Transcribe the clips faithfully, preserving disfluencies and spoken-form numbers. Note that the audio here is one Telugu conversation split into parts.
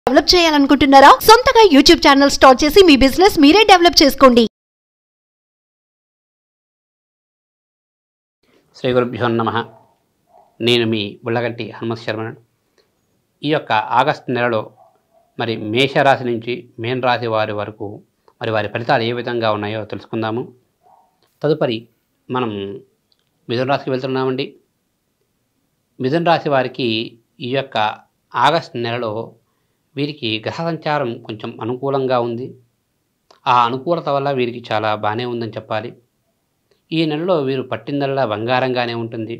డెవలప్ చేయాలనుకుంటున్నారా? సొంతగా యూట్యూబ్ ఛానల్ స్టార్ట్ చేసి మీ బిజినెస్ మీరే డెవలప్ చేసుకోండి. శ్రీ గురుభ్యో నమః. నేను మీ బుల్లగంటి హనుమంత్ శర్మ. ఈ యొక్క ఆగస్టు నెలలో మరి మేషరాశి నుంచి మీన రాశి వారి వరకు మరి వారి ఫలితాలు ఏ విధంగా ఉన్నాయో తెలుసుకుందాము. తదుపరి మనం మిథున రాశికి వెళ్తున్నామండి. మిథున రాశి వారికి ఈ యొక్క ఆగస్టు నెలలో వీరికి గ్రహ సంచారం కొంచెం అనుకూలంగా ఉంది. ఆ అనుకూలత వల్ల వీరికి చాలా బాగానే ఉందని చెప్పాలి. ఈ నెలలో వీరు పట్టిందల్లా బంగారంగానే ఉంటుంది.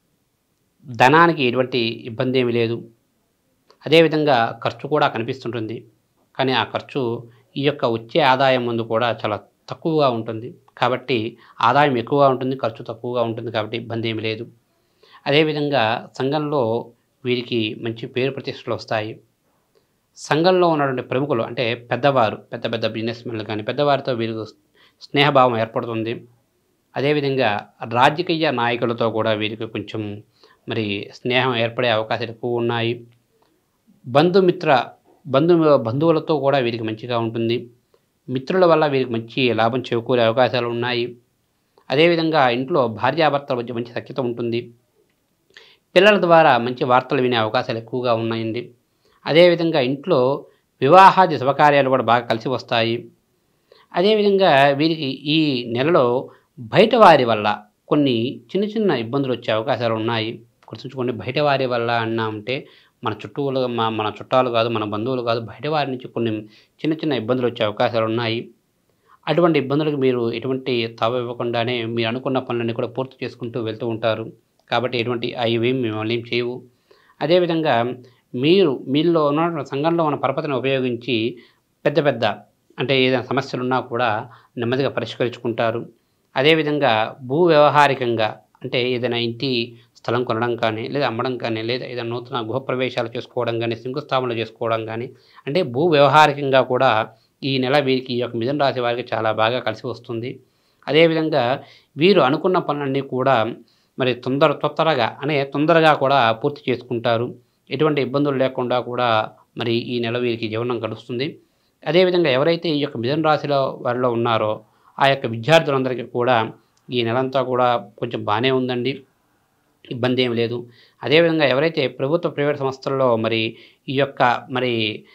ధనానికి ఎటువంటి ఇబ్బంది ఏమీ లేదు. అదేవిధంగా ఖర్చు కూడా కనిపిస్తుంటుంది. కానీ ఆ ఖర్చు ఈ యొక్క వచ్చే ఆదాయం ముందు కూడా చాలా తక్కువగా ఉంటుంది. కాబట్టి ఆదాయం ఎక్కువగా ఉంటుంది, ఖర్చు తక్కువగా ఉంటుంది. కాబట్టి ఇబ్బంది ఏమీ లేదు. అదేవిధంగా సంఘంలో వీరికి మంచి పేరు ప్రతిష్టలు వస్తాయి. సంఘంలో ఉన్నటువంటి ప్రముఖులు అంటే పెద్దవారు, పెద్ద పెద్ద బిజినెస్ మెన్లు కానీ పెద్దవారితో వీరికి స్నేహభావం ఏర్పడుతుంది. అదేవిధంగా రాజకీయ నాయకులతో కూడా వీరికి కొంచెం మరి స్నేహం ఏర్పడే అవకాశాలు ఎక్కువ ఉన్నాయి. బంధుమిత్ర బంధు బంధువులతో కూడా వీరికి మంచిగా ఉంటుంది. మిత్రుల వల్ల వీరికి మంచి లాభం చేకూరే అవకాశాలు ఉన్నాయి. అదేవిధంగా ఇంట్లో భార్యాభర్తల మధ్య మంచి సఖ్యత ఉంటుంది. పిల్లల ద్వారా మంచి వార్తలు వినే అవకాశాలు ఎక్కువగా ఉన్నాయండి. అదేవిధంగా ఇంట్లో వివాహాది శుభకార్యాలు కూడా బాగా కలిసి వస్తాయి. అదేవిధంగా వీరికి ఈ నెలలో బయట వారి వల్ల కొన్ని చిన్న చిన్న ఇబ్బందులు వచ్చే అవకాశాలు ఉన్నాయి. గుర్తుంచుకోండి, బయట వారి వల్ల అన్నామంటే మన చుట్టూలు మన చుట్టాలు కాదు, మన బంధువులు కాదు, బయట వారి నుంచి కొన్ని చిన్న చిన్న ఇబ్బందులు వచ్చే అవకాశాలు ఉన్నాయి. అటువంటి ఇబ్బందులకు మీరు ఎటువంటి తావు ఇవ్వకుండానే మీరు అనుకున్న పనులన్నీ కూడా పూర్తి చేసుకుంటూ వెళ్తూ ఉంటారు. కాబట్టి ఎటువంటి అవి మిమ్మల్ని ఏం చేయవు. అదేవిధంగా మీరు మీలో ఉన్న సంఘంలో ఉన్న పరపతిని ఉపయోగించి పెద్ద పెద్ద అంటే ఏదైనా సమస్యలు ఉన్నా కూడా నెమ్మదిగా పరిష్కరించుకుంటారు. అదేవిధంగా భూ వ్యవహారికంగా అంటే ఏదైనా ఇంటి స్థలం కొనడం కానీ, లేదా అమ్మడం కానీ, లేదా ఏదైనా నూతన గృహప్రవేశాలు చేసుకోవడం కానీ, శంకుస్థాపనలు చేసుకోవడం కానీ, అంటే భూ వ్యవహారికంగా కూడా ఈ నెల వీరికి ఈ యొక్క మిథున రాశి వారికి చాలా బాగా కలిసి వస్తుంది. అదేవిధంగా వీరు అనుకున్న పనులన్నీ కూడా మరి తొందర తొందరగా అనే తొందరగా కూడా పూర్తి చేసుకుంటారు. ఎటువంటి ఇబ్బందులు లేకుండా కూడా మరి ఈ నెల వీరికి జీవనం గడుస్తుంది. అదేవిధంగా ఎవరైతే ఈ యొక్క మిథున రాశిలో వారిలో ఉన్నారో ఆ యొక్క విద్యార్థులందరికీ కూడా ఈ నెలంతా కూడా కొంచెం బాగానే ఉందండి, ఇబ్బంది ఏమి లేదు. అదేవిధంగా ఎవరైతే ప్రభుత్వ ప్రైవేట్ సంస్థల్లో మరి ఈ యొక్క మరి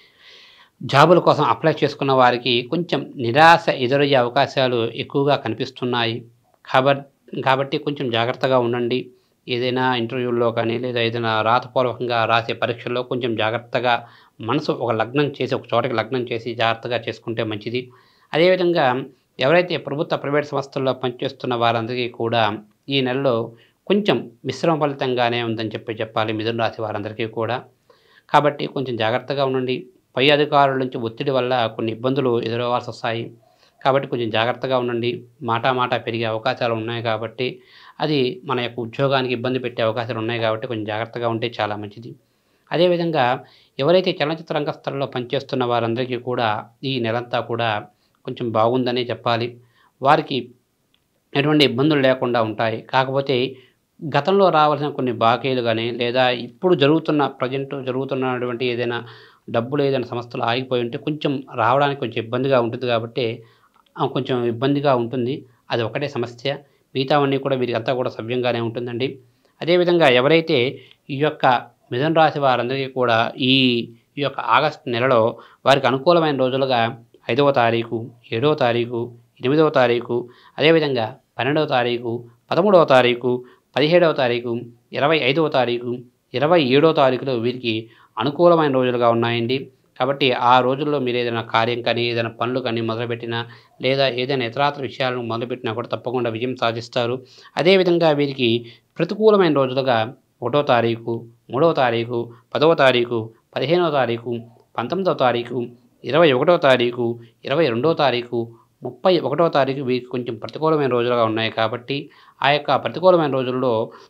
జాబుల కోసం అప్లై చేసుకున్న వారికి కొంచెం నిరాశ ఎదురయ్యే అవకాశాలు ఎక్కువగా కనిపిస్తున్నాయి. కాబట్టి కాబట్టి కొంచెం జాగ్రత్తగా ఉండండి. ఏదైనా ఇంటర్వ్యూల్లో కానీ, లేదా ఏదైనా రాతపూర్వకంగా రాసే పరీక్షల్లో కొంచెం జాగ్రత్తగా మనసు ఒక లగ్నం చేసి ఒక చోటకి లగ్నం చేసి జాగ్రత్తగా చేసుకుంటే మంచిది. అదేవిధంగా ఎవరైతే ప్రభుత్వ ప్రైవేట్ సంస్థల్లో పనిచేస్తున్న వారందరికీ కూడా ఈ నెలలో కొంచెం మిశ్రమ ఫలితంగానే ఉందని చెప్పి చెప్పాలి మిథున రాశి వారందరికీ కూడా. కాబట్టి కొంచెం జాగ్రత్తగా ఉండండి. పై అధికారుల నుంచి ఒత్తిడి వల్ల కొన్ని ఇబ్బందులు ఎదురవ్వాల్సి వస్తాయి. కాబట్టి కొంచెం జాగ్రత్తగా ఉండండి. మాటా మాట పెరిగే అవకాశాలు ఉన్నాయి. కాబట్టి అది మన యొక్క ఉద్యోగానికి ఇబ్బంది పెట్టే అవకాశాలు ఉన్నాయి. కాబట్టి కొంచెం జాగ్రత్తగా ఉంటే చాలా మంచిది. అదేవిధంగా ఎవరైతే చలనచిత్ర రంగస్థలంలో పనిచేస్తున్న వారందరికీ కూడా ఈ నెలంతా కూడా కొంచెం బాగుందనే చెప్పాలి. వారికి ఎటువంటి ఇబ్బందులు లేకుండా ఉంటాయి. కాకపోతే గతంలో రావాల్సిన కొన్ని బాకీలు కానీ, లేదా ఇప్పుడు జరుగుతున్న ప్రజెంట్ జరుగుతున్నటువంటి ఏదైనా డబ్బులు ఏదైనా సంస్థలు ఆగిపోయి ఉంటే కొంచెం రావడానికి కొంచెం ఇబ్బందిగా ఉంటుంది. కాబట్టి కొంచెం ఇబ్బందిగా ఉంటుంది. అది ఒకటే సమస్య. మిగతావన్నీ కూడా వీరికంతా కూడా సవ్యంగానే ఉంటుందండి. అదేవిధంగా ఎవరైతే ఈ యొక్క మిథున రాశి వారందరికీ కూడా ఈ ఈ యొక్క ఆగస్టు నెలలో వారికి అనుకూలమైన రోజులుగా ఐదవ తారీఖు, ఏడవ తారీఖు, ఎనిమిదవ తారీఖు, అదేవిధంగా పన్నెండవ తారీఖు, పదమూడవ తారీఖు, పదిహేడవ తారీఖు, ఇరవై ఐదవ తారీఖు, ఇరవై ఏడవ తారీఖులో వీరికి అనుకూలమైన రోజులుగా ఉన్నాయండి. కాబట్టి ఆ రోజుల్లో మీరు ఏదైనా కార్యం కానీ, ఏదైనా పనులు కానీ మొదలుపెట్టినా, లేదా ఏదైనా ఇతరాతర విషయాలను మొదలుపెట్టినా కూడా తప్పకుండా విజయం సాధిస్తారు. అదేవిధంగా వీరికి ప్రతికూలమైన రోజులుగా ఒకటో తారీఖు, మూడవ తారీఖు, పదవ తారీఖు, పదిహేనవ తారీఖు, పంతొమ్మిదవ తారీఖు, ఇరవై ఒకటో తారీఖు, ఇరవై రెండవ తారీఖు, ముప్పై ఒకటవ తారీఖు వీరికి కొంచెం ప్రతికూలమైన రోజులుగా ఉన్నాయి. కాబట్టి ఆ యొక్క ప్రతికూలమైన రోజుల్లో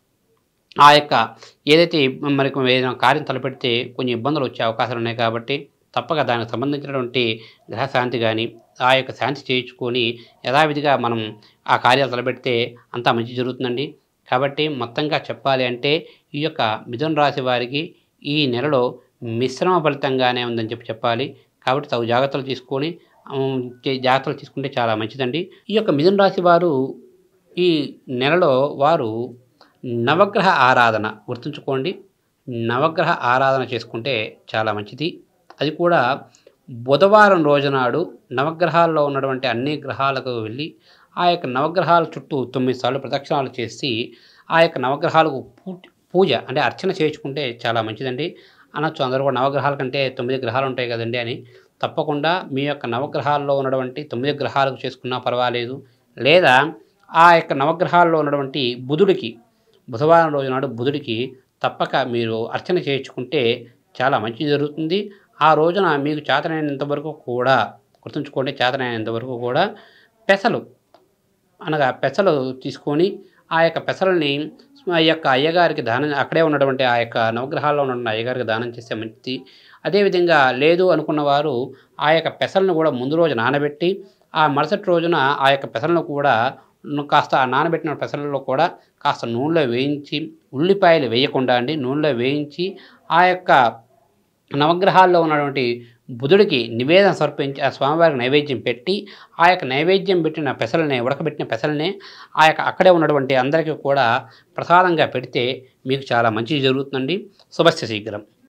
ఆ యొక్క ఏదైతే మరి ఏదైనా కార్యం తలపెడితే కొంచెం ఇబ్బందులు వచ్చే అవకాశాలు ఉన్నాయి. కాబట్టి తప్పక దానికి సంబంధించినటువంటి గ్రహశాంతి కానీ, ఆ యొక్క శాంతి చేయించుకొని యథావిధిగా మనం ఆ కార్యాలు తలపెడితే అంతా మంచి జరుగుతుందండి. కాబట్టి మొత్తంగా చెప్పాలి అంటే ఈ యొక్క మిథున రాశి వారికి ఈ నెలలో మిశ్రమ ఫలితంగానే ఉందని చెప్పి చెప్పాలి. కాబట్టి తగు జాగ్రత్తలు తీసుకొని హ్మ్, చే- జాగ్రత్తలు తీసుకుంటే చాలా మంచిదండి. ఈ యొక్క మిథున రాశి వారు ఈ నెలలో వారు నవగ్రహ ఆరాధన గుర్తుంచుకోండి. నవగ్రహ ఆరాధన చేసుకుంటే చాలా మంచిది. అది కూడా బుధవారం రోజునాడు నవగ్రహాల్లో ఉన్నటువంటి అన్ని గ్రహాలకు వెళ్ళి ఆ యొక్క నవగ్రహాల చుట్టూ తొమ్మిది సార్లు ప్రదక్షిణాలు చేసి ఆ యొక్క నవగ్రహాలకు పూ- పూజ అంటే అర్చన చేయించుకుంటే చాలా మంచిదండి. అనొచ్చు అందరూ కూడా నవగ్రహాల కంటే తొమ్మిది గ్రహాలు ఉంటాయి కదండి అని. తప్పకుండా మీ యొక్క నవగ్రహాల్లో ఉన్నటువంటి తొమ్మిది గ్రహాలకు చేసుకున్నా పర్వాలేదు. లేదా ఆ యొక్క నవగ్రహాల్లో ఉన్నటువంటి బుధుడికి బుధవారం రోజు నాడు బుధుడికి తప్పక మీరు అర్చన చేయించుకుంటే చాలా మంచి జరుగుతుంది. ఆ రోజున మీకు చేతనైనంత వరకు కూడా గుర్తుంచుకోండి, చేతనైనంత వరకు కూడా పెసలు అనగా పెసలు తీసుకొని ఆ యొక్క పెసలని ఆ యొక్క అయ్యగారికి దానం అక్కడే ఉన్నటువంటి ఆ యొక్క నవగ్రహాల్లో ఉన్న అయ్యగారికి దానం చేస్తే మంచిది. అదేవిధంగా లేదు అనుకున్న వారు ఆ యొక్క పెసలను కూడా ముందు రోజు నానబెట్టి ఆ మరుసటి రోజున ఆ యొక్క పెసలను కూడా ను- కాస్త ఆ నానబెట్టిన పెసలలో కూడా కాస్త నూనెలో వేయించి, ఉల్లిపాయలు వేయకుండా అండి నూనెలో వేయించి ఆ యొక్క నవగ్రహాల్లో ఉన్నటువంటి బుధుడికి నివేదన సమర్పించి ఆ స్వామివారికి నైవేద్యం పెట్టి ఆ యొక్క నైవేద్యం పెట్టిన పెసలనే ఉడకబెట్టిన పెసలనే ఆ యొక్క అక్కడే ఉన్నటువంటి అందరికీ కూడా ప్రసాదంగా పెడితే మీకు చాలా మంచి జరుగుతుందండి. శుభస్య శీఘ్రం.